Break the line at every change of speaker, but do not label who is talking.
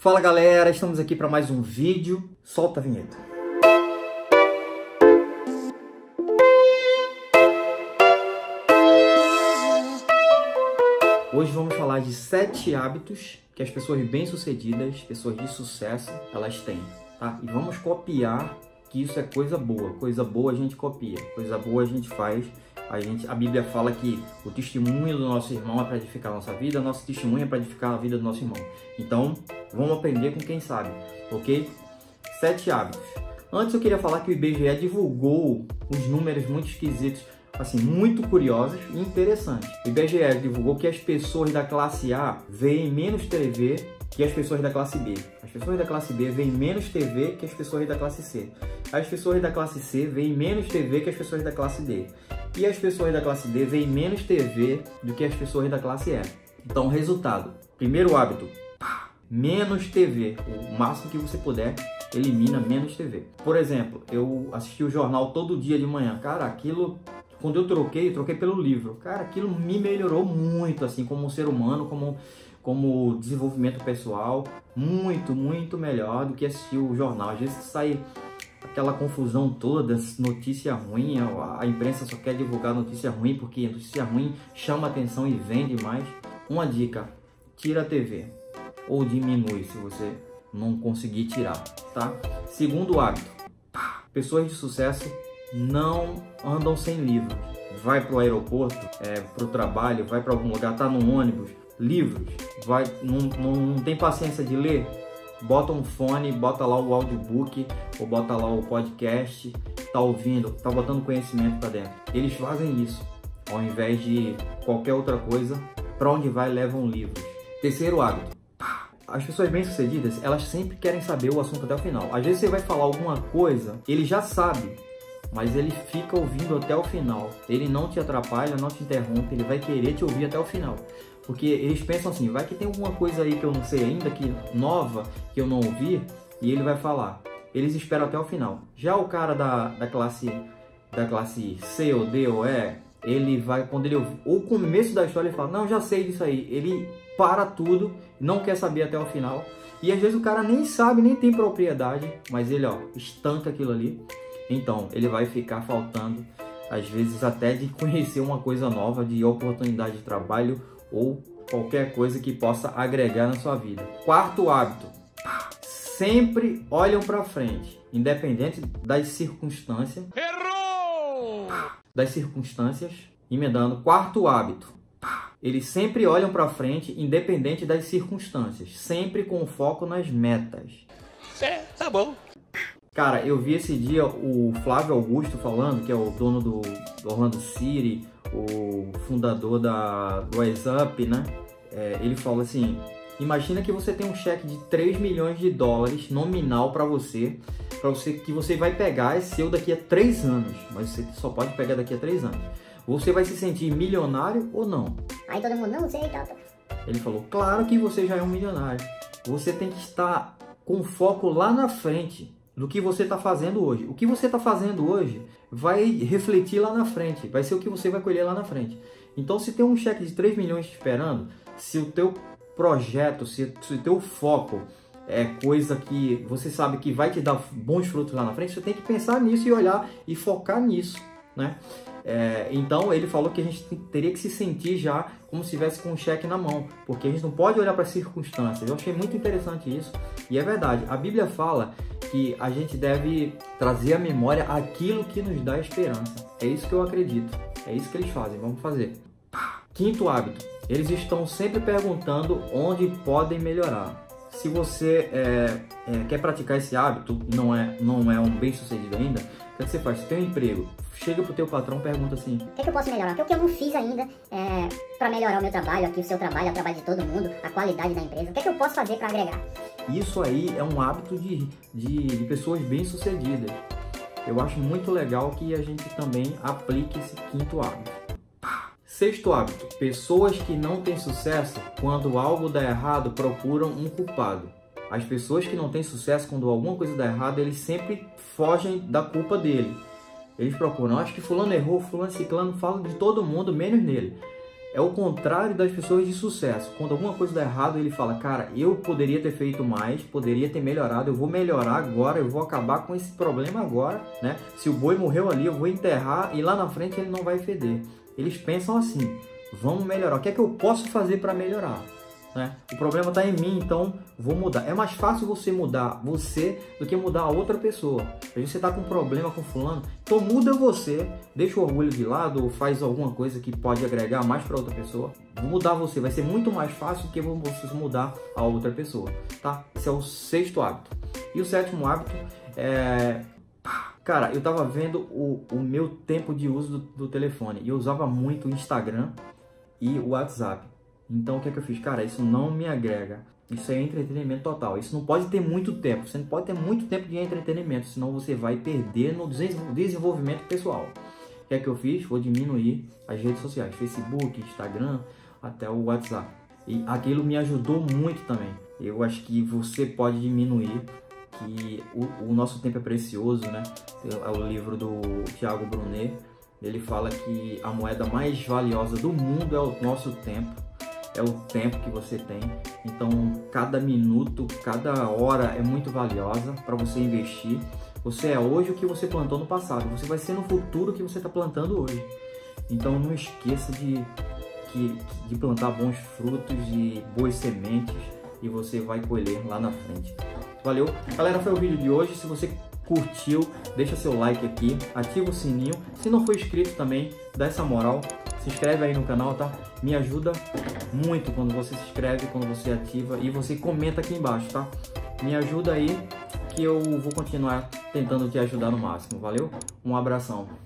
Fala galera, estamos aqui para mais um vídeo. Solta a vinheta. Hoje vamos falar de 7 hábitos que as pessoas bem-sucedidas, pessoas de sucesso, elas têm, tá? E vamos copiar, que isso é coisa boa a gente copia, coisa boa a gente faz. A Bíblia fala que o testemunho do nosso irmão é para edificar a nossa vida, nosso testemunho é para edificar a vida do nosso irmão. Então, vamos aprender com quem sabe, ok? 7 hábitos. Antes eu queria falar que o IBGE divulgou uns números muito esquisitos, assim, muito curiosos e interessantes. O IBGE divulgou que as pessoas da classe A veem menos TV que as pessoas da classe B. As pessoas da classe B veem menos TV que as pessoas da classe C. As pessoas da classe C veem menos TV que as pessoas da classe D. E as pessoas da classe D veem menos TV do que as pessoas da classe E. Então, resultado. Primeiro hábito. Menos TV. O máximo que você puder, elimina menos TV. Por exemplo, eu assisti o jornal todo dia de manhã. Cara, aquilo... Quando eu troquei pelo livro. Cara, aquilo me melhorou muito, assim, como ser humano, como desenvolvimento pessoal. Muito, muito melhor do que assistir o jornal. Às vezes sai aquela confusão toda, notícia ruim, a imprensa só quer divulgar notícia ruim, porque notícia ruim chama atenção e vende mais. Uma dica, tira a TV, ou diminui se você não conseguir tirar, tá? Segundo hábito, pessoas de sucesso não andam sem livros. Vai para o aeroporto, para o trabalho, vai para algum lugar, tá no ônibus, livros, não tem paciência de ler? Bota um fone, bota lá o audiobook, ou bota lá o podcast, tá ouvindo, tá botando conhecimento para dentro. Eles fazem isso, ao invés de qualquer outra coisa, para onde vai levam livros. Terceiro hábito, as pessoas bem-sucedidas, elas sempre querem saber o assunto até o final. Às vezes você vai falar alguma coisa, ele já sabe, mas ele fica ouvindo até o final. Ele não te atrapalha, não te interrompe, ele vai querer te ouvir até o final. Porque eles pensam assim, vai que tem alguma coisa aí que eu não sei ainda, que nova, que eu não ouvi, e ele vai falar. Eles esperam até o final. Já o cara da classe C ou D ou E, ele vai, quando ele ouvir o começo da história, ele fala, não, já sei disso aí. Ele para tudo, não quer saber até o final. E às vezes o cara nem sabe, nem tem propriedade, mas ele, estanca aquilo ali. Então, ele vai ficar faltando, às vezes, até de conhecer uma coisa nova, de oportunidade de trabalho ou qualquer coisa que possa agregar na sua vida. Quarto hábito, sempre olham para frente, independente das circunstâncias. Errou! Das circunstâncias, emendando. Quarto hábito, eles sempre olham para frente, independente das circunstâncias, sempre com foco nas metas. Tá bom. Cara, eu vi esse dia o Flávio Augusto falando, que é o dono do Orlando City, o fundador do Rise Up, né? Ele falou assim, imagina que você tem um cheque de 3 milhões de dólares nominal para você, que você vai pegar, é seu daqui a 3 anos, mas você só pode pegar daqui a 3 anos. Você vai se sentir milionário ou não?
Aí todo mundo, não sei, tá.
Ele falou, claro que você já é um milionário. Você tem que estar com foco lá na frente do que você está fazendo hoje. O que você está fazendo hoje vai refletir lá na frente, vai ser o que você vai colher lá na frente. Então, se tem um cheque de 3 milhões te esperando, se o teu projeto, se o teu foco é coisa que você sabe que vai te dar bons frutos lá na frente, você tem que pensar nisso e olhar e focar nisso, né? Então ele falou que a gente teria que se sentir já como se estivesse com um cheque na mão, porque a gente não pode olhar para as circunstâncias. Eu achei muito interessante isso, e é verdade, a Bíblia fala que a gente deve trazer à memória aquilo que nos dá esperança. É isso que eu acredito, é isso que eles fazem, vamos fazer. Quinto hábito, eles estão sempre perguntando onde podem melhorar. Se você quer praticar esse hábito e não é um bem-sucedido ainda, o que você faz? Você tem um emprego, chega pro teu patrão e pergunta assim,
o que eu posso melhorar? O que eu não fiz ainda para melhorar o meu trabalho, aqui o seu trabalho, o trabalho de todo mundo, a qualidade da empresa, o que eu posso fazer para agregar?
Isso aí é um hábito de pessoas bem-sucedidas. Eu acho muito legal que a gente também aplique esse quinto hábito. Sexto hábito, pessoas que não têm sucesso, quando algo dá errado, procuram um culpado. As pessoas que não têm sucesso, quando alguma coisa dá errado, eles sempre fogem da culpa dele. Eles procuram, acho que fulano errou, fulano ciclano, fala de todo mundo, menos nele. é o contrário das pessoas de sucesso. Quando alguma coisa dá errado, ele fala, cara, eu poderia ter feito mais, poderia ter melhorado, eu vou melhorar agora, eu vou acabar com esse problema agora, né? Se o boi morreu ali, eu vou enterrar e lá na frente ele não vai feder. Eles pensam assim, vamos melhorar, o que é que eu posso fazer para melhorar? Né? O problema está em mim, então vou mudar. É mais fácil você mudar você do que mudar a outra pessoa. Se você está com um problema com fulano, então muda você, deixa o orgulho de lado ou faz alguma coisa que pode agregar mais para outra pessoa. Vou mudar você, vai ser muito mais fácil do que você mudar a outra pessoa, tá? Esse é o 6º hábito. E o 7º hábito é... Cara, eu tava vendo o meu tempo de uso do telefone e eu usava muito o Instagram e o WhatsApp. Então, o que é que eu fiz? Cara, isso não me agrega. Isso é entretenimento total. Isso não pode ter muito tempo. Você não pode ter muito tempo de entretenimento, senão você vai perder no desenvolvimento pessoal. O que é que eu fiz? Vou diminuir as redes sociais. Facebook, Instagram, até o WhatsApp. E aquilo me ajudou muito também. Eu acho que você pode diminuir, que o nosso tempo é precioso, né? É o livro do Thiago Brunet. Ele fala que a moeda mais valiosa do mundo é o nosso tempo. É o tempo que você tem. Então, cada minuto, cada hora é muito valiosa para você investir. Você é hoje o que você plantou no passado. Você vai ser no futuro o que você está plantando hoje. Então, não esqueça de plantar bons frutos e boas sementes e você vai colher lá na frente. Valeu? Galera, foi o vídeo de hoje. Se você curtiu, deixa seu like aqui, ativa o sininho. Se não for inscrito também, dá essa moral. Se inscreve aí no canal, tá? Me ajuda muito quando você se inscreve, quando você ativa e você comenta aqui embaixo, tá? Me ajuda aí que eu vou continuar tentando te ajudar no máximo, valeu? Um abração.